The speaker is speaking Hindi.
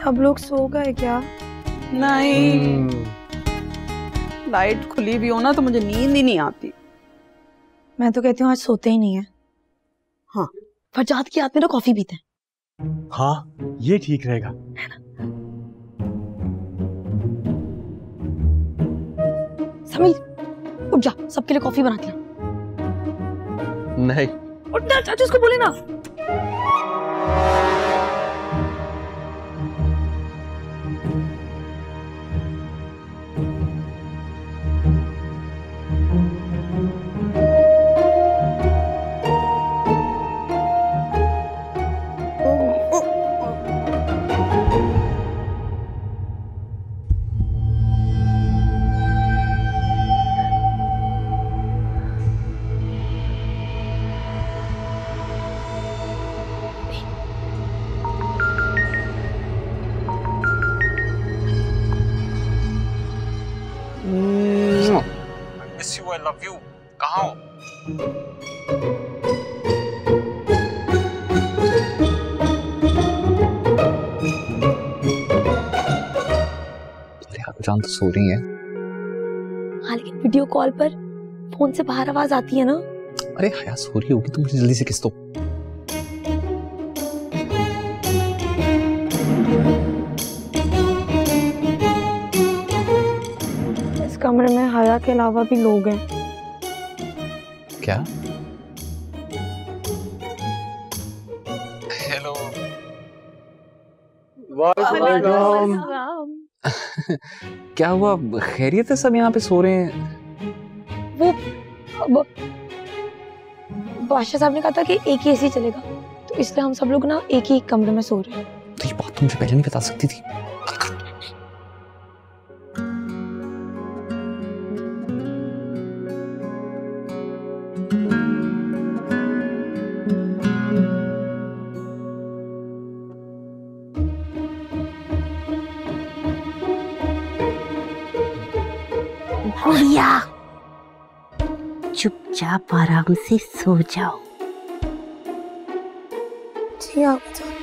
सब लोग सो गए क्या? नहीं, लाइट खुली भी हो ना तो मुझे नींद ही नहीं आती। मैं तो कहती हूँ आज सोते ही नहीं है। हाँ, फरजाद की याद में ना कॉफी पीते हैं। हाँ, ये ठीक रहेगा। समीर उठ जा, सबके लिए कॉफी बना के ला। नहीं, उठ ना, चाचू उसको बोले ना। miss you, I love you. कहाँ हो? जान तो सो रही है। हाँ लेकिन वीडियो कॉल पर फोन से बाहर आवाज आती है ना। अरे हया सो रही होगी तो मुझे जल्दी से किस दो। इस कमरे में हया के अलावा भी लोग हैं। क्या? हेलो। वालेकुम। क्या हुआ, खैरियत है? सब यहाँ पे सो रहे हैं। वो बादशाह साहब ने कहा था कि एक ही एसी चलेगा, तो इसलिए हम सब लोग ना एक ही कमरे में सो रहे हैं। तो ये बात तुम मुझे पहले नहीं बता सकती थी? गुड़िया चुपचाप आराम से सो जाओ। जी आप